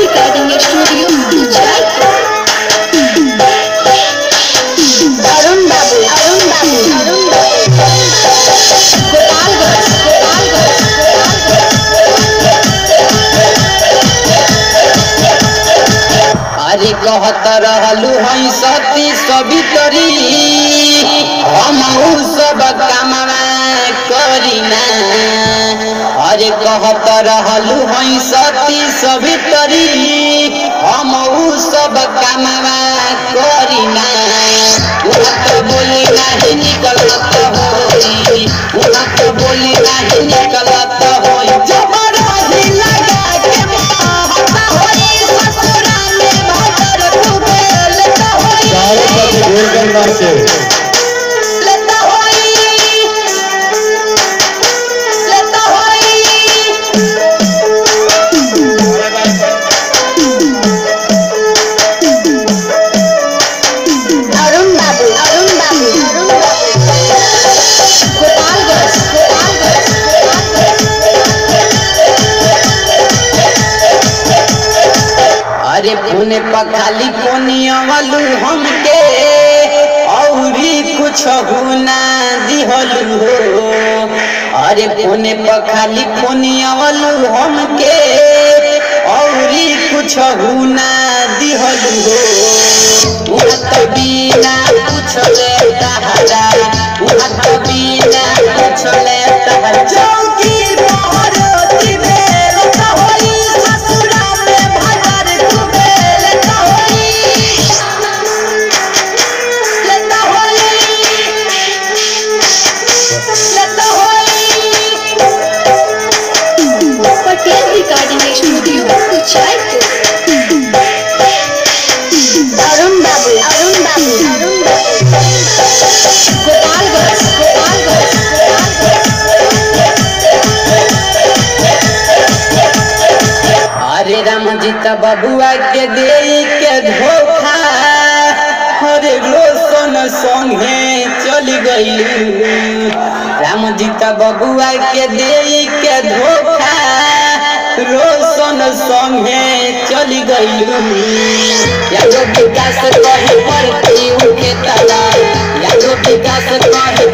Recording studio Arun बाबू अरे कहत रहलू हई सती सवितरी हम सब कामवा करीना। अरे कहत रहलू हई सती सवितरी हम सब कामवा करीना। तो बोली नहीं निकलत होई, तो बोली नहीं निकलत होई। जबरदस्ती लगा के कहता होई ससुरा में भटर खूबे लेता होई। लेता होई अरुण बाबू अरे पुणे पखाली पुनियवलू हमके औरी कुछ हुना दिहलू हो। अरे पुणे पखाली पुनियवलू हमके औरी कुछ हुना दिहलू हो। तो बिना पूछले तहरा तो बिना पूछले तहरा चौकी पहरोती भेल तो होई ससुरा में भटर खूबे लेता होई। लेता होई पटेल रिकॉर्डिंग स्टूडियो अरुण बाबू अरे रामजीत बबुआ के दे के धोखा अरे रोशन संगे चल गईलू। रामजीत बबुआ के दे के धोखा रोशन संगे चल गईलू। यादो विकास कहे पड़ती उनके तला, यादो विकास कहे